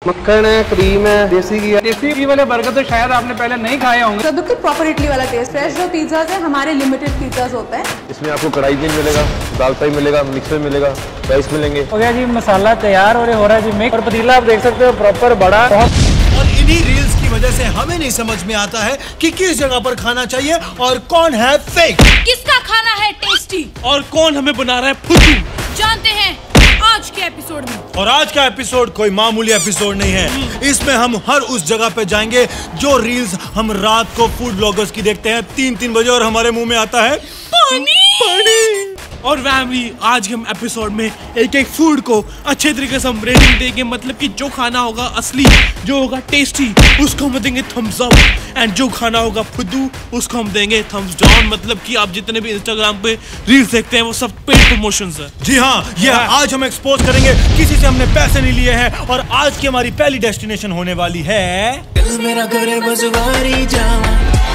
मक्खन है, क्रीम है, देसी घी है। देसी घी वाले बर्गर तो शायद आपने पहले नहीं खाए होंगे। तो बिल्कुल प्रॉपर इटली वाला टेस्ट। फ्रेश जो पिज्जाज है हमारे लिमिटेड पिज्जाज होते हैं। इसमें आपको कढ़ाई भी मिलेगा, दाल फ्राई मिलेगा, मिक्सर मिलेगा, राइस मिलेंगे। हो गया जी, मसाला तैयार और हो रहा है जी मिक्स। और पतीला आप देख सकते हो प्रॉपर बड़ा। और इन्हीं रील्स की वजह से हमें नहीं समझ में आता है कि किस जगह पर खाना चाहिए और कौन है फेक। किसका खाना है टेस्टी और कौन हमें बना रहा है फुद्दू, जानते हैं आज के एपिसोड में। और आज का एपिसोड कोई मामूली एपिसोड नहीं है। इसमें हम हर उस जगह पे जाएंगे जो रील्स हम रात को फूड ब्लॉगर्स की देखते हैं 3-3 बजे और हमारे मुंह में आता है पानी। और फैमिली, आज हम एपिसोड में एक एक फूड को अच्छे तरीके से हम रेटिंग देंगे। मतलब कि जो खाना होगा असली, जो होगा टेस्टी, उसको हम देंगे थम्स अप, एंड जो खाना होगा फुद्दू उसको हम देंगे थम्स डाउन। मतलब कि आप जितने भी इंस्टाग्राम पे रील्स देखते हैं वो सब पेड प्रमोशंस है। जी हाँ, ये आज हम एक्सपोज करेंगे, किसी से हमने पैसे नहीं लिए हैं। और आज की हमारी पहली डेस्टिनेशन होने वाली है मेरा घर बसवारी जावा।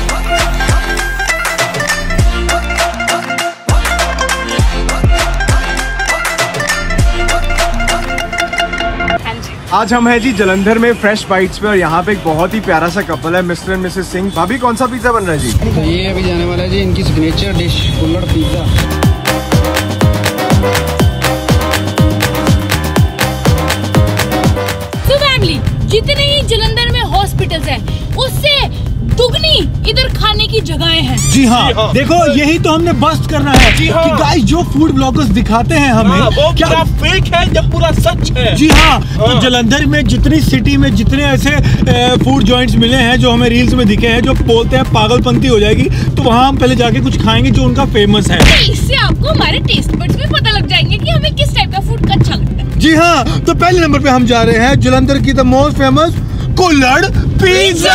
आज हम हैं जी जलंधर में फ्रेश बाइट्स पे और यहाँ पे एक बहुत ही प्यारा सा कपल है, मिस्टर एंड मिसेस सिंह। भाभी कौन सा पिज्जा बन रहा है जी? तो ये अभी जाने वाला है जी इनकी सिग्नेचर डिश कुल्हड़ पिज्जा। तो फैमिली, जितने ही जलंधर में हॉस्पिटल्स हैं उससे दुगनी इधर खाने की जगहें हैं। जी हाँ, देखो यही तो हमने बस्ट करना है कि गाइस जो फूड ब्लॉगर्स दिखाते हैं हमें वो क्या फेक है जब पूरा सच है। जी हाँ, तो जलंधर में जितनी सिटी में जितने ऐसे फूड जॉइंट्स मिले हैं जो हमें रील्स में दिखे हैं, जो बोलते हैं पागलपंती हो जाएगी, तो वहाँ हम पहले जाके कुछ खाएंगे जो उनका फेमस है। इससे आपको हमारे टेस्ट बड्स में पता लग जाएंगे कि हमें किस टाइप का फूड अच्छा लगता है। जी हाँ, तो पहले नंबर पे हम जा रहे हैं जलंधर की द मोस्ट फेमस कुल्हड़ पिज्जा।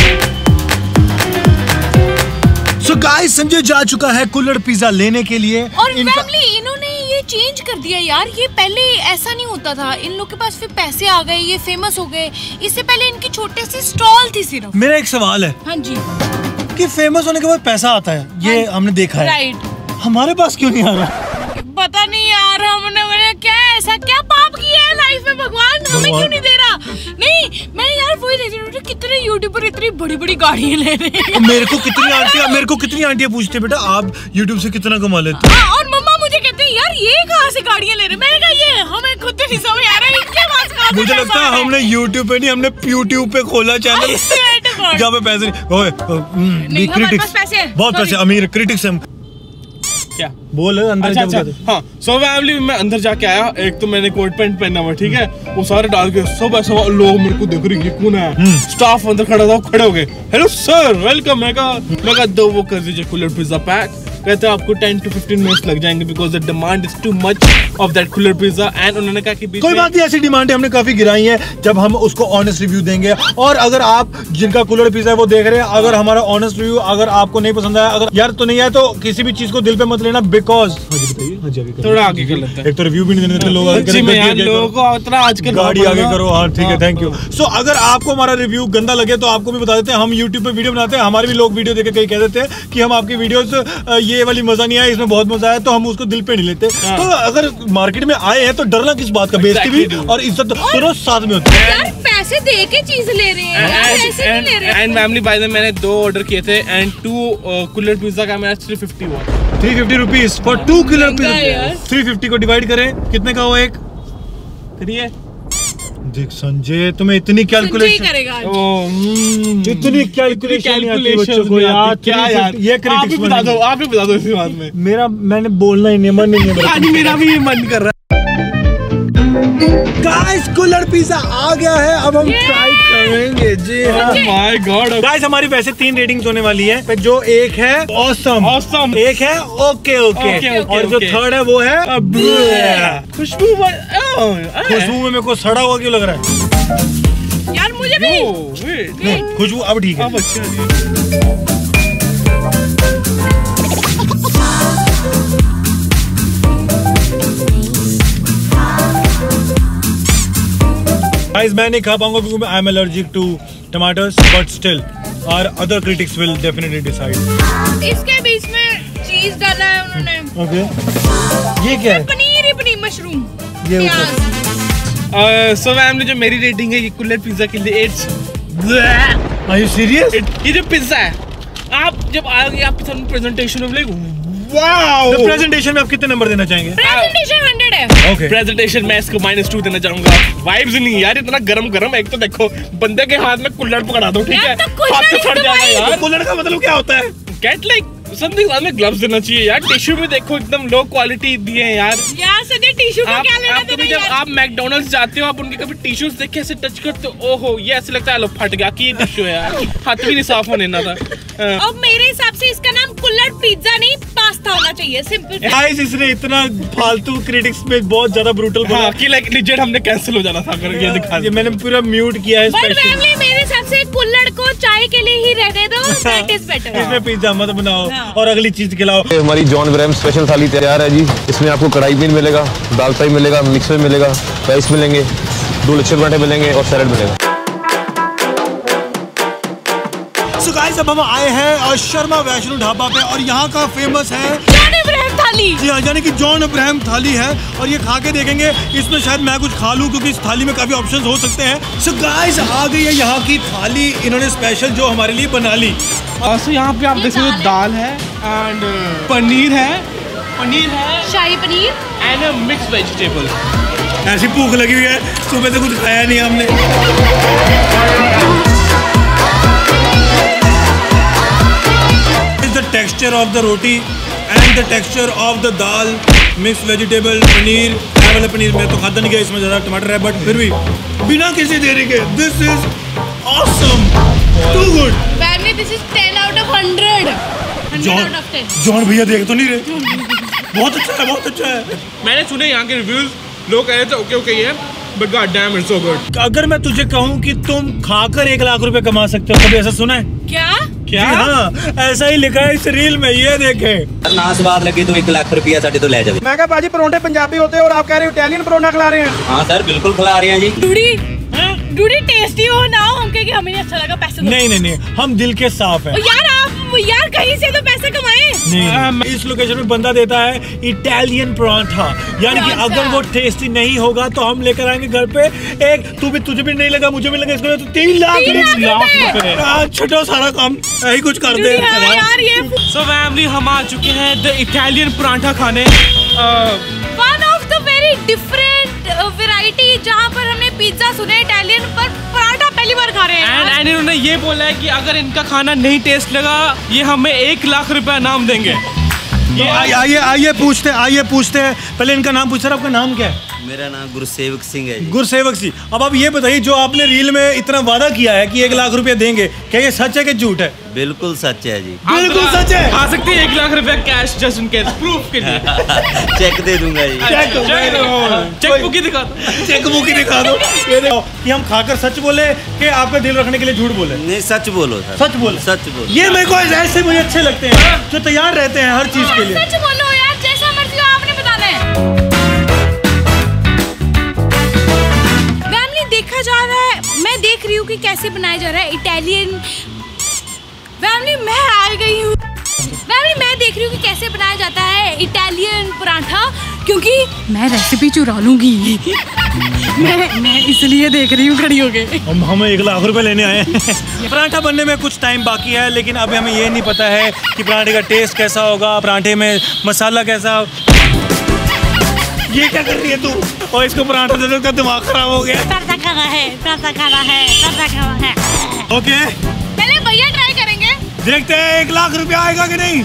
So guys, संजय जा चुका है कुल्हड़ पिज्जा लेने के लिए। और फैमिली, इन्होंने ये चेंज कर दिया यार। ये पहले ऐसा नहीं होता था। इन लोग के पास फिर पैसे आ गए, ये फेमस हो गए। इससे पहले इनकी छोटे सी स्टॉल थी सिर्फ। मेरा एक सवाल है, हाँ जी, कि फेमस होने के बाद पैसा आता है, ये हमने देखा है, राइट। हमारे पास क्यों नहीं आ रहा? पता नहीं यार, हमने क्या ऐसा क्या पाप किया है लाइफ में, भगवान हमें क्यों नहीं दे रहा। नहीं, मैं यार वही देख रही हूँ कितने यूट्यूबर इतनी बड़ी बड़ी गाड़ियाँ ले रहे हैं। मेरे को कितनी आंटियाँ पूछते हैं, बेटा आप यूट्यूब से कितना कमा लेते हो? हाँ, और मम्मा मुझे कहते हैं यार ये कहाँ से गाड़ियाँ ले रहे हैं। मैंने कहा ये हमें खुद नहीं समझ आ रहा है, इनके पास कहाँ से मुझे लगता है हमने यूट्यूब पे नहीं, हमने यूट्यूब पे खोला चैनल जहाँ पे पैसे नहीं। क्रिटिक्स बहुत पैसे, अमीर क्रिटिक्स हम क्या बोल अंदर अच्छा। हाँ, सो फैमिली मैं अंदर जाके आया। एक तो मैंने कोट पैंट पहना हुआ, ठीक है, वो सारे डाल के सब ऐसा लोग मेरे को देख रहे कौन है। स्टाफ अंदर खड़ा था, खड़े हो गए, हेलो सर वेलकम। मैं कहा दो वो कर दीजिए कुल्हड़ पिज्जा पैक। कहते हैं आपको 10 to 15 मिनट्स लग जाएंगे because the demand is too much of that कुल्हड़ पिज्जा। एंड उन्होंने कहा कि कोई बात नहीं, ऐसी डिमांड है हमने काफी गिराई है, जब हम उसको ऑनेस्ट रिव्यू देंगे। और अगर आप जिनका कुल्हड़ पिज्जा है वो देख रहे हैं, अगर हमारा ऑनेस्ट रिव्यू अगर आपको नहीं पसंद आया, अगर यार तो नहीं आया, तो किसी भी चीज को दिल पे मत लेना, बिकॉज थोड़ा आगे कर लेते हैं। एक तो रिव्यू भी नहीं देने देते लोग, लोगों को उतना आजकल गाड़ी आगे करो। हाँ ठीक है, थैंक यू। सो अगर आपको हमारा रिव्यू गंदा लगे तो आपको भी बता देते हैं, हम यूट्यूब पे वीडियो बनाते हैं, हमारे भी लोग वीडियो देख के कहीं कह देते हैं कि हम आपकी वीडियोस ये वाली मजा नहीं आया, इसमें बहुत मजा आया, तो हम उसको दिल पे नहीं लेते। तो अगर मार्केट में आए हैं तो डरना किस बात का, बेइज्जती भी और इज्जत दोनों साथ में होती है। यार पैसे दे के चीज ले रहे हैं, ऐसे नहीं ले रहे। And family by the way मैंने 2 ऑर्डर किए थे एंड 2 कुल्हड़ पिज्जा का मेरा 350 हुआ। 350 रुपीज फॉर 2 कुल्हड़ पिज्जा। 350 को डिवाइड करें कितने का हुआ एक? करिए। देख संजय, तुम्हें इतनी कैलकुलेशन बच्चों को यार, क्या यार ये आप ही बता दो इसी बात में। मैंने बोलना ही नहीं, मन नहीं है मेरा भी ये मन कर रहा है। गाइस कुल्हड़ पिज्जा आ गया है, अब हम ट्राई करेंगे। जी हाँ, माय गॉड गाइस हमारी वैसे 3 रेटिंग्स होने वाली है, जो एक है ऑसम, एक है ओके, और जो थर्ड है वो है खुशबू में मेरे को सड़ा हुआ क्यों लग रहा है यार, मुझे भी खुशबू अब ठीक है। Guys, मैं नहीं खा पाऊंगा क्योंकि I am allergic to tomatoes, but still our other critics will definitely decide. इसके बीच में चीज डाला है उन्होंने। ओके, ये क्या है? पनीर ही पनीर, मशरूम, ये प्याज। सो फैमिली जो मेरी रेटिंग है ये कुल्लड़ पिज्जा के लिए इट्स Are you serious? ये जो पिज्जा है आप जब आगे आपके सामने प्रेजेंटेशन में वाओ प्रेजेंटेशन में आप कितने नंबर देना चाहेंगे? प्रेजेंटेशन 100 है। Okay. प्रेजेंटेशन में इसको -2 देना चाहूंगा। वाइब्स नहीं यार इतना गरम एक तो देखो बंदे के हाथ में कुल्हड़ पकड़ा दो ठीक है हाथ से फट जाएगा यार। कुल्हड़ का मतलब क्या होता है? गेट लाइक समथिंग साथ में ग्लव्स देना चाहिए यार। टिश्यू भी देखो एकदम लो क्वालिटी दिए हैं यार। यार सदे टिश्यू का क्या लेना देना जब आप मैकडोनल्ड्स जाते हो आप उनके कभी टिश्यूज देख के ऐसे टच करते हो ओहो ये ऐसे लगता है लो फट गया कि ये टिश्यू है यार हाथ भी नहीं साफ होने ना था। अब मेरे हिसाब से इसका नाम कुल्हड़ पिज्जा नहीं पास्ता होना चाहिए सिंपल। गाइस इसने इतना फालतू क्रिटिक्स में बहुत ज्यादा ब्रूटल बोला कि लाइक लिजिट हमने कैंसिल हो जाना था अगर ये दिखा ये मैंने पूरा म्यूट किया है स्पेशली। मेरे हिसाब से कुल्हड़ को चाय के लिए ही रहने दो दैट इज बेटर। इसमें पिज्जा मत बनाओ और अगली चीज खिलाओ। हमारी जॉन ब्रैम स्पेशल थाली तैयार है जी। इसमें आपको कढ़ाई पनीर मिलेगा, दाल फ्राई मिलेगा, मिक्सर मिलेगा, राइस मिलेंगे, 2 लच्छे पराठे मिलेंगे और सैलेड मिलेगा। So guys, अब हम आए हैं शर्मा वैष्णो ढाबा पे और यहाँ का फेमस है जॉन अब्राहम थाली। जी हाँ यानी कि जॉन अब्राहम थाली है और ये खा के देखेंगे इसमें शायद मैं कुछ खा लूँ क्योंकि इस थाली में काफी ऑप्शंस हो सकते हैं। सो गाइस आ गई है यहाँ की थाली इन्होंने स्पेशल जो हमारे लिए बना ली। सो यहाँ पे आप देख सकते हो दाल है एंड पनीर है shahi paneer and mix vegetable. ऐसी भूख लगी हुई है सुबह से कुछ खाया नहीं हमने। The texture of the roti and the texture of the dal, mixed vegetable, paneer. वाला पनीर मैं तो खाता नहीं गया इसमें ज़्यादा टमाटर है बट फिर भी बिना किसी देरी के this is awesome, too good। Family this is 10 out of 100 out of 10। John भैया देख तो नहीं रहे बहुत अच्छा है। मैंने सुने यहाँ के रिव्यूज लोग कह रहे थे ओके है but god damn it's so good. अगर मैं तुझे कहूँ कि तुम खाकर 1 लाख रुपए कमा सकते हो कभी ऐसा सुना है? क्या हाँ ऐसा ही लिखा है इस रील में ये देखे। ना स्वाद लगी तो 1 लाख रुपया साढ़े तो ले जाओ। मैं कहा बाजी परोंठे पंजाबी होते हैं और आप कह रहे हो इटालियन परोठा खिला रहे हैं। हाँ सर बिल्कुल खिला रहे हैं जी। डूडी टेस्टी हो ना हो हम कहेंगे हमें अच्छा लगा पैसे दो। नहीं हम दिल के साफ हैं। यार कहीं से तो पैसे कमाए। नहीं इस लोकेशन में बंदा देता है इटालियन पराठा यानी कि अगर वो टेस्टी नहीं होगा तो हम लेकर आएंगे घर पे एक तुझे भी नहीं लगा मुझे भी लगा इसको तो 3 लाख छठो सारा काम यही कुछ कर दे यार ये। सो फैमिली हम आ चुके हैं द इटालियन पराठा खाने। One of the very different variety जहाँ पर हमने पिज्जा सुने इटालियन पर पराठा पहली बार खा रहे हैं। एंड इन्होंने ये बोला है कि अगर इनका खाना नहीं टेस्ट लगा ये हमें 1 लाख रुपया नाम देंगे। आइए पूछते हैं पहले इनका नाम पूछ रहा आपका नाम क्या है? मेरा नाम गुरसेवक सिंह है जी। गुरसेवक सिंह। अब आप ये बताइए जो आपने रील में इतना वादा किया है कि 1 लाख रुपया देंगे क्या ये सच है कि झूठ है? बिल्कुल सच है जी। बिल्कुल सच है। आ सकते हैं 1 लाख रुपया cash just in case proof के लिए। चेक दे दूंगा जी। चेक बुक ही दिखा दो। ये देखो कि हम खाकर सच बोले कि आपका दिल रखने के लिए झूठ बोले? नहीं सच बोलो सर। सच बोलो। ये मेरे को ऐसे मुझे अच्छे लगते हैं जो तैयार रहते हैं हर चीज के लिए। सच बोलो यार जैसा मर्जी हो आपने बताना है। देखा जा रहा है मैं देख रही हूँ कि कैसे बनाया जा रहा है इटालियन। फैमिली मैं आ गई हूँ। फैमिली मैं देख रही हूँ कि कैसे बनाया जाता है इटालियन पराठा क्योंकि मैं रेसिपी चुरा लूंगी। मैं इसलिए देख रही हूँ खड़ी होके। हम 1 लाख रुपए लेने आए हैं। पराठा बनने में कुछ टाइम बाकी है लेकिन अभी हमें ये नहीं पता है कि पराठे का टेस्ट कैसा होगा, पराठे में मसाला कैसा। ये क्या कर रही है तू? और इसको पराठा दे दो का दिमाग खराब हो गया। पराठा खाना है। ओके पहले भैया ट्राई करेंगे देखते हैं 1 लाख रुपया आएगा कि नहीं।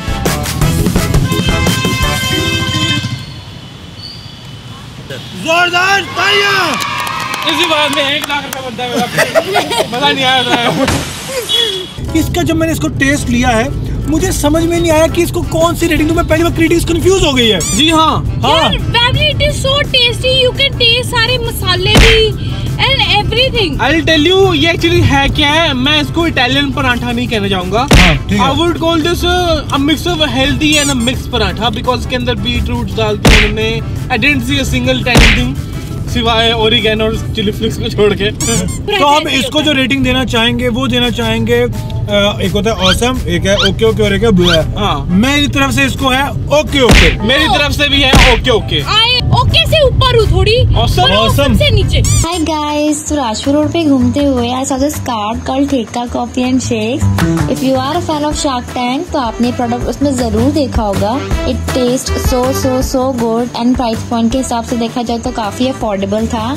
जोरदार तालियां। इसी बात में 1 लाख रुपया बनता है। मजा नहीं आया इसका जब मैंने इसको टेस्ट लिया है मुझे समझ में नहीं आया कि इसको कौन सी रेटिंग दूं। मैं पहली बार क्रिटिक्स कंफ्यूज हो गई है। जी हाँ it is so tasty you can taste सारे मसाले भी and everything. I will tell you ये एक्चुअली है क्या है। मैं इसको इटालियन पराठा नहीं कहना चाहूंगा। I would call this a mix of healthy and a mix paratha because इसके अंदर बीट रूट डालते हैं उन्होंने। I didn't see a single time thing सिवाय ओरिगेनो और चिली फ्लेक्स को छोड़ के। तो हम इसको जो रेटिंग देना चाहेंगे वो देना चाहेंगे एक होता है ऑसम, एक है ओके और एक है ब्लू है। मेरी तरफ से इसको है ओके। मेरी तरफ से भी है ओके। ओके से ऊपर हूँ थोड़ी, Awesome. से नीचे। हाय गाइस, तो राजपुर रोड पे घूमते हुए I saw this card called Theka coffee and shakes. If you are a fan of Shark Tank तो आपने प्रोडक्ट उसमें जरूर देखा होगा। It taste so good and price point के हिसाब से देखा जाए तो काफी अफोर्डेबल था।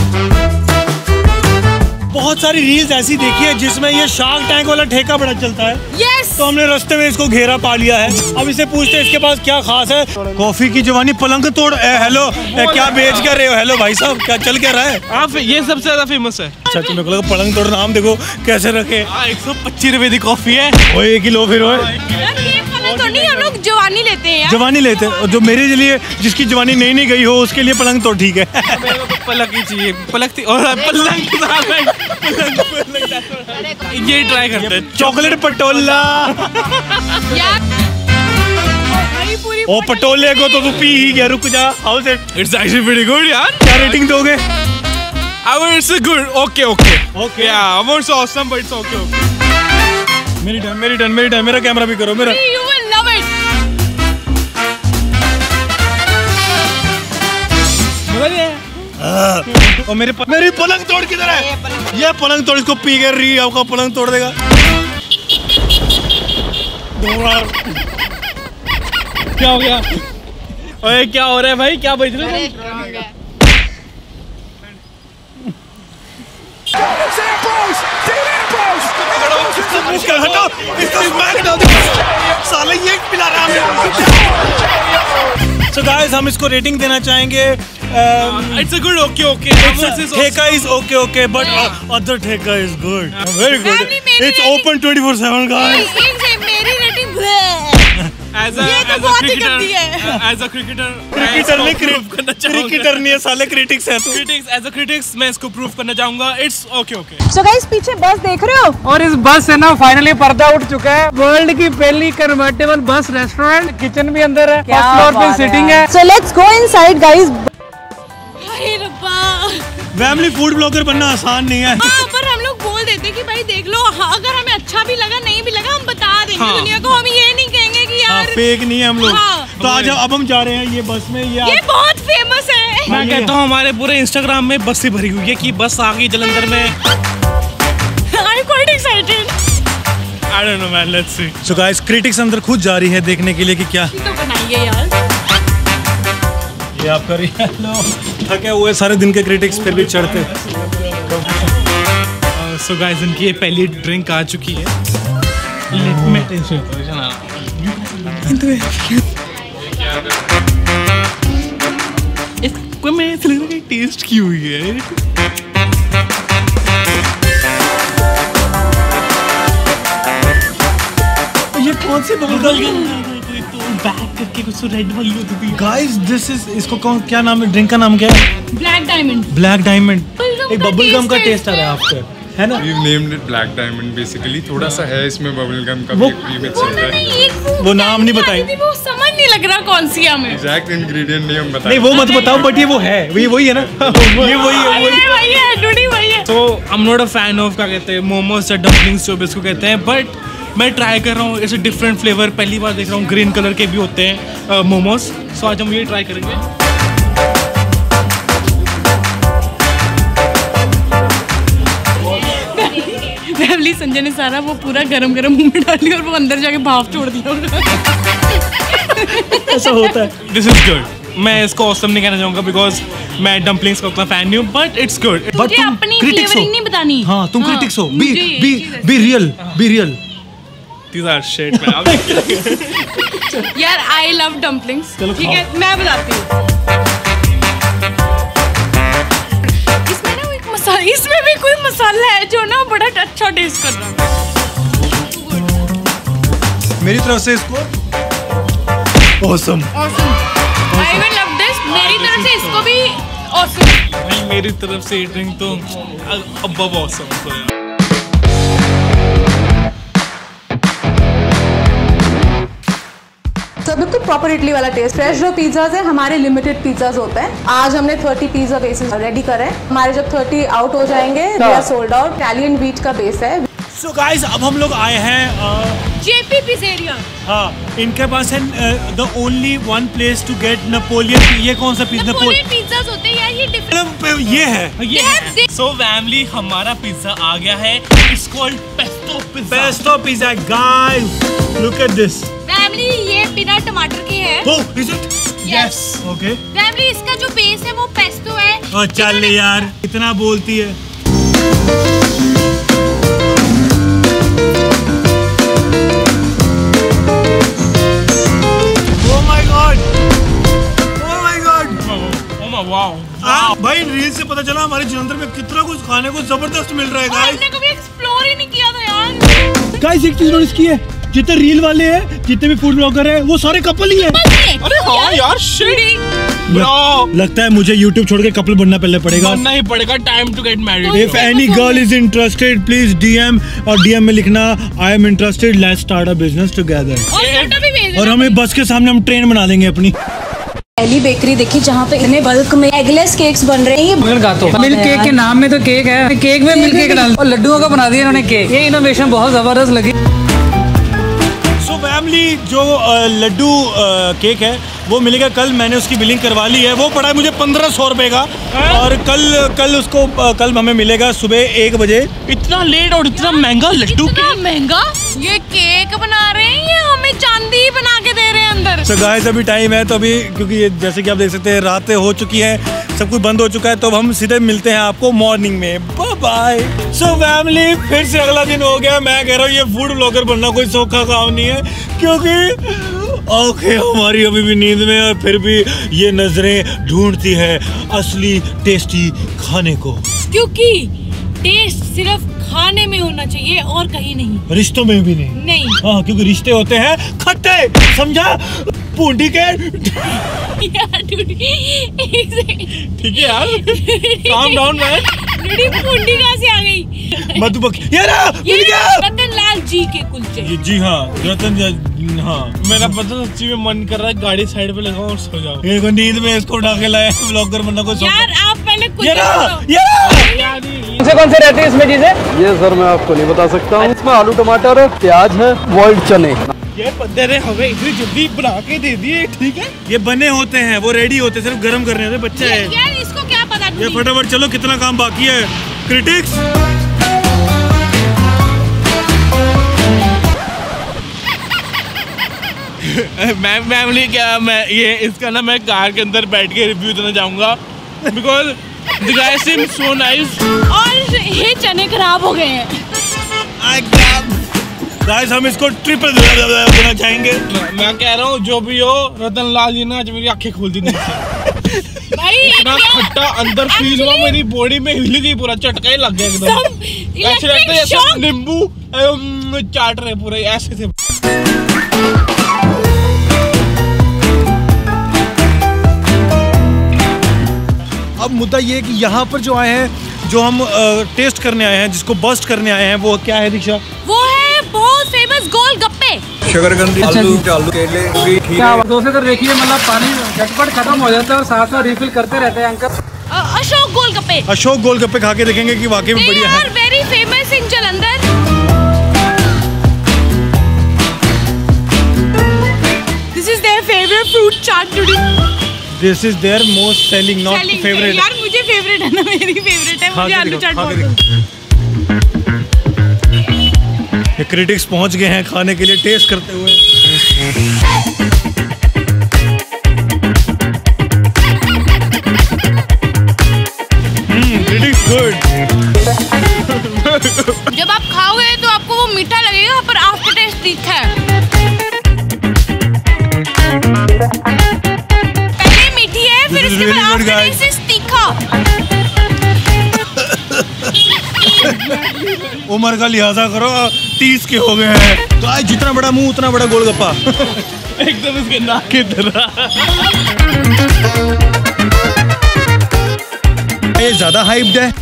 बहुत सारी रील्स ऐसी देखी है जिसमें ये शार्क टैंक वाला ठेका बड़ा चलता है। yes! तो हमने रास्ते में इसको घेरा पा लिया है। अब इसे पूछते हैं इसके पास क्या खास है। कॉफी की जवानी पलंग तोड़। हेलो, क्या बेच कर रहे हो? हेलो भाई साहब, क्या चल क्या रहा है? आप ये सबसे ज्यादा फेमस है। अच्छा, तुम्हें को लगा पलंग तोड़, नाम देखो कैसे रखे। 125 रुपए की कॉफी है। ओए 1 किलो फिर तो नहीं, हम लोग जवानी लेते हैं यार। जवानी लेते हैं, और जो मेरे लिए जिसकी जवानी नहीं गई हो उसके लिए पलंग तो ठीक है। पलक ही चाहिए, पलक थी और पलंग। ये ट्राई करते हैं, चॉकलेट पटोला। ओ पटोले को तो तू पी ही गया, रुक जा। How it? It's actually pretty good यार। क्या रेटिंग दोगे? I mean, it's a good, okay. Yeah, I won't say awesome, but it's okay. मेरी टर्न, मेरा कैमरा भी करो मेरा। You will love it. और मेरी पलंग तोड़ किधर है? ये पलंग तोड़, इसको पी के री आपका पलंग तोड़ देगा। क्या हो गया? ओए क्या हो रहा है भाई? क्या बज रहे हो? साले ये पिला रहा है। So guys, हम इसको रेटिंग देना चाहेंगे। It's a good, okay. ठेका is okay, but other ठेका is good, very good. It's open 24/7 guys. मेरी रेटिंग As a cricketer नहीं है साले, critics है तू। As a critics मैं इसको प्रूव करना चाहूंगा। It's okay. So guys, पीछे बस देख रहे हो? और इस बस से ना फाइनली पर्दा उठ चुका है। वर्ल्ड की पहली कन्वर्टेबल बस रेस्टोरेंट, किचन भी अंदर है, फर्स्ट फ्लोर पे सिटिंग है। So let's go inside guys. Family food blogger बनना आसान नहीं है। पर हम लोग बोल देते कि भाई देख लो, अगर हमें अच्छा भी लगा नहीं भी लगा हम बता देंगे दुनिया को। हम ये नहीं कहेंगे कि यार फेक नहीं है हम लोग। तो आज अब हम जा रहे हैं ये बस में। ये बहुत फेमस है। मैं कहता हूँ हमारे पूरे इंस्टाग्राम में बस से भरी हुई है कि बस आ गई जलंधर में। I'm quite excited. I don't know man, let's see. So guys, critics अंदर खुद जा रही है देखने के लिए कि क्या तो बनाइए यार। ये आपका रियल थके हुए सारे दिन के क्रिटिक्स फिर भी चढ़ते। So guys, इनकी ये पहली ड्रिंक आ चुकी है। Let me इसको मैं टेस्ट की हुई है। ये कौन सी बबल गम? बैक करके कुछ रेड वाली होती थी। गाइस दिस इज, इसको कौन, क्या नाम है? ड्रिंक का नाम क्या है? Black diamond. Black diamond. एक बबल गम का टेस्ट आ रहा है आपको, है ना? We've named it Black Diamond basically। थोड़ा सा है इसमें बबल गम का भी प्रीमिक्स होता है। वो नाम नहीं बताएंगे। वो समझ नहीं लग रहा कौन सी हमें। एग्जैक्ट इंग्रेडिएंट नहीं हम बताएंगे। नहीं वो मत बताओ, बट ये वो है, ये वही है ना? ये वही है। तो I am not a fan of क्या कहते हैं मोमोज या डम्पलिंग्स जो भी इसको कहते हैं, बट मैं ट्राई कर रहा हूँ इसे डिफरेंट फ्लेवर। पहली बार देख रहा हूँ ग्रीन कलर के भी होते हैं मोमोज। सो आज हम ये ट्राई करेंगे। फैमिली संजय ने सारा वो पूरा गरम मुंह में डाल लिया और वो अंदर जाके भाप छोड़ दिया। ऐसा होता है। This is good. मैं इसको ऑसम नहीं कहना चाहूँगा बिकॉज मैं डम्पलिंग्स का उतना फैन नहीं हूँ, बट इट्स गुड। बट तुम अपनी फ्लेवरिंग नहीं बतानी। हाँ तुम क्रिटिक्स हो। Be real. These are shit man। यार आई लव डम्पलिंग्स। ठीक है मैं बताती हूँ। इसमें भी कोई मसाला है जो ना बड़ा अच्छा टेस्ट कर रहा है। मेरी तरफ से इसको awesome। I will love this। मेरी तरफ से इसको भी awesome। भाई मेरी तरफ से ये ड्रिंक तो above awesome। तो बिल्कुल प्रॉपर इटली वाला टेस्ट। फ्रेश जो पिज्जाज है हमारे लिमिटेड पिज्जाज होते हैं। आज हमने 30 पिज्जा बेसेस रेडी करे। हमारे जब 30 आउट हो जाएंगे, they are sold out. Italian wheat का बेस है। सो गाइस अब हम लोग आए हैं जेपी पिज़्ज़ेरिया। हाँ, इनके पास है the only one place to get Neapolitan. ये कौन सा पिज्जा? नेपोलियन पिज़्ज़ास होते हैं यार, ये डिफरेंट। ये है। सो फैमिली हमारा पिज्जा आ गया है। It's called pesto pizza. Pesto pizza guys, look at this. Family ये बिना टमाटर के है। Oh, is it? Yes. Okay. Family इसका जो बेस है वो पेस्टो है। और चल यार, इतना बोलती है। भाई रील से पता चला हमारे जलंधर में कितना कुछ खाने को जबरदस्त मिल रहा है गाइस। हमने कभी एक्सप्लोर ही नहीं किया था यार। गाइस एक चीज नोटिस की है, जितने रील वाले हैं, जितने भी फूड ब्लॉगर हैं, वो सारे कपल ही हैं। अरे हाँ यार, शिट लगता है मुझे YouTube छोड़ के कपल बनना पहले पड़ेगा। बनना ही पड़ेगा। Time to get married. If any girl is interested, please DM और DM में लिखना I am interested. Let's start a business together. और हमें बस के सामने हम ट्रेन बना देंगे अपनी। पहली बेकरी देखी जहाँ पे इतने बल्क में एगलेस केक्स बन रहे हैं। मिल्क केक के नाम में तो केक है, केक में मिल्क केक डाल और लड्डुओं का बना दिया इन्होंने केक। ये इनोवेशन बहुत जबरदस्त लगी। सो फैमिली जो लड्डू केक है वो मिलेगा कल। मैंने उसकी बिलिंग करवा ली है। वो पड़ा है मुझे 1500 रुपए का। और कल हमें मिलेगा सुबह 1 बजे। इतना लेट और इतना महंगा लड्डू? इतना महंगा? ये केक बना रहे हैं, ये हमें चांदी बना के दे रहे हैं अंदर। सो गाइस अभी टाइम है, तो अभी क्योंकि ये जैसे कि आप देख सकते हैं रातें हो चुकी हैं, सब कुछ बंद हो चुका है, तो हम सीधे मिलते हैं आपको मॉर्निंग में। Bye bye. सो फैमिली फिर से अगला दिन हो गया। मैं कह रहा हूँ ये फूड ब्लॉगर बनना कोई सौखा काम नहीं है, क्योंकि आंखें हमारी अभी भी नींद में और फिर भी ये नजरें ढूंढती है असली टेस्टी खाने को। क्योंकि टेस्ट सिर्फ खाने में होना चाहिए और कहीं नहीं। रिश्तों में भी नहीं। हाँ, क्योंकि रिश्ते होते हैं खट्टे, समझा? पूंडी के। ठीक है यार, calm down मैन। पूंडी कहाँ से आ गई? मधुमक्खी। ये रतन लाल जी के कुलचे। जी हाँ, रतन। हाँ, मेरा पता सच्ची में मन कर रहा है गाड़ी साइड पे लगाओ और सो जाओ। ये नींद में इसको उठा के लाया ब्लॉगर बनना कोई यार। आप पहले कुछ कौन से रहते हैं इसमें चीजें? ये सर मैं आपको नहीं बता सकता हूँ। इसमें आलू टमाटर है, प्याज है, बॉइल्ड चने। ये बंदे ने हमें इतनी जल्दी बना के दे दिए। ठीक है, ये बने होते हैं, वो रेडी होते हैं, सिर्फ गर्म करने होते। बच्चा है यार, इसको क्या पता। ये फटाफट चलो, कितना काम बाकी है क्रिटिक्स। मैं ये इसका ना मैं कार के अंदर बैठ के रिव्यू देना चाहूंगा, because the guy seems so nice. और ये चने खराब हो गए हैं। गाइस हम इसको ट्रिपल देना चाहेंगे। मैं कह रहा हूँ जो भी हो, रतन लाल जी ने आज मेरी आंखें खोल दी। भाई इतना खट्टा अंदर फील हुआ, मेरी बॉडी में हिल गई, पूरा चटका ही लग गया एकदम। ऐसे लगता है जैसे नींबू चाट रहे पूरे, ऐसे थे। अब मुद्दा ये है कि यहाँ पर जो आए हैं, जो हम टेस्ट करने आए हैं, जिसको बस्ट करने आए हैं, वो क्या है दीक्षा? वो है बहुत फेमस गोलगप्पे। शकरकंदी, आलू केले। क्या दोस्तों तो देखिए, मतलब पानी झटपट खत्म हो जाता है और साथ साथ रिफिल करते रहते हैं अंकल। अशोक गोलगप्पे। अशोक गोलगप्पे खा के देखेंगे कि वाकई में बढ़िया है। Very famous in Jalandhar. This is their favourite fruit chaat today. This is their most selling, not favorite. यार मुझे फेवरेट है ना, मेरी फेवरेट है, मुझे आलू चाट बहुत। ये क्रिटिक्स पहुंच गए हैं खाने के लिए टेस्ट करते हुए। Critics good. जब आप खाओगे तो आपको वो मीठा लगेगा, पर आफ्टर टेस्ट तीखा है। फिर इसके बाद आफ्टर टेस्ट तीखा। उम्र का लिहाजा करो, 30 के हो गए हैं। तो आज जितना बड़ा मुंह उतना बड़ा गोलगप्पा। एकदम इसके नाक की तरह। ये ज्यादा हाइप्ड है।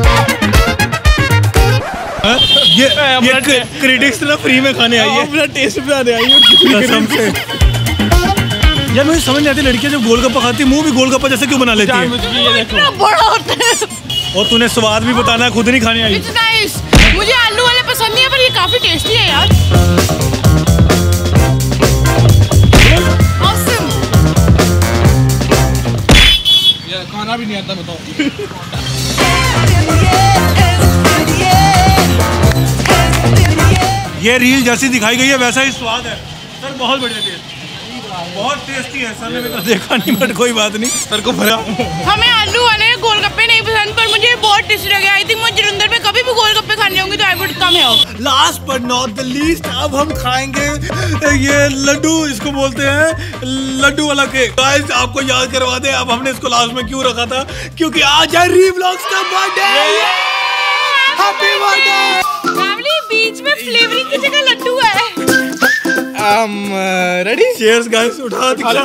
ये क्रिटिक्स ना फ्री में खाने आई है, अपना टेस्ट भी आने आई है। यार मुझे समझ नहीं आती, लड़कियां जब गोलगप्पा खाती मुंह भी गोलगप्पा जैसे क्यों बना लेती है? इतना बड़ा होता है। और तूने स्वाद भी बताना, खुद नहीं खाने आई। मुझे आलू वाले पसंद नहीं है, पर ये काफी टेस्टी है यार। Awesome। यार खाना भी नहीं आता बताओ। ये रील जैसी दिखाई गई है वैसा ही स्वाद है सर, बहुत बढ़िया टेस्ट, बहुत टेस्टी है सर ने तो देखा नहीं, बट कोई बात नहीं सर को भरा। हमें आलू वाले गोलगप्पे नहीं पसंद, पर मुझे बहुत टेस्टी लगे। आई थिंक मैं जलंधर में कभी भी गोलगप्पे खाने होंगे तो I would come here. Last but not the least, अब हम खाएंगे ये लड्डू, इसको बोलते हैं लड्डू वाला केक। गाइस आपको याद करवा दें, अब हमने इसको लास्ट में क्यों रखा था, क्योंकि आज है रीव्लॉग्स का बर्थडे। Happy birthday. फैमिली बीच में फ्लेवरिंग की जगह लड्डू है। रेडी? चीयर्स गाइस, उठा दिखा।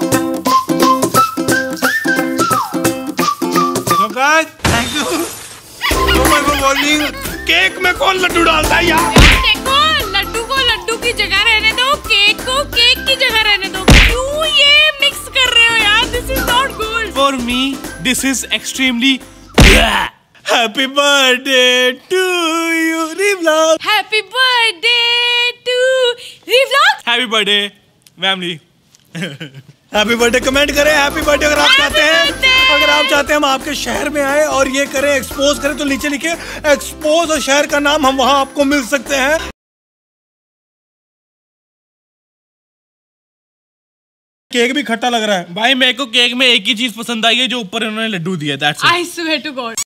Thank you so much for watching. Cake में कौन लड्डू डालता है यार? देखो लड्डू को लड्डू की जगह रहने दो, केक को केक की जगह रहने दो। क्यों ये मिक्स कर रहे हो यार? This is not good for me, this is extremely. Happy birthday to you Revlog. Happy birthday to Revlog. Happy birthday family. Happy birthday comment करें, हैप्पी बर्थडे अगर आप चाहते हैं। अगर आप चाहते हैं हम आपके शहर में आए और ये करें, एक्सपोज करें, तो नीचे लिखे एक्सपोज और शहर का नाम, हम वहां आपको मिल सकते हैं। केक भी खट्टा लग रहा है भाई। मेरे को केक में एक ही चीज पसंद आई है, जो ऊपर इन्होंने लड्डू दिया। That's it. I swear to God.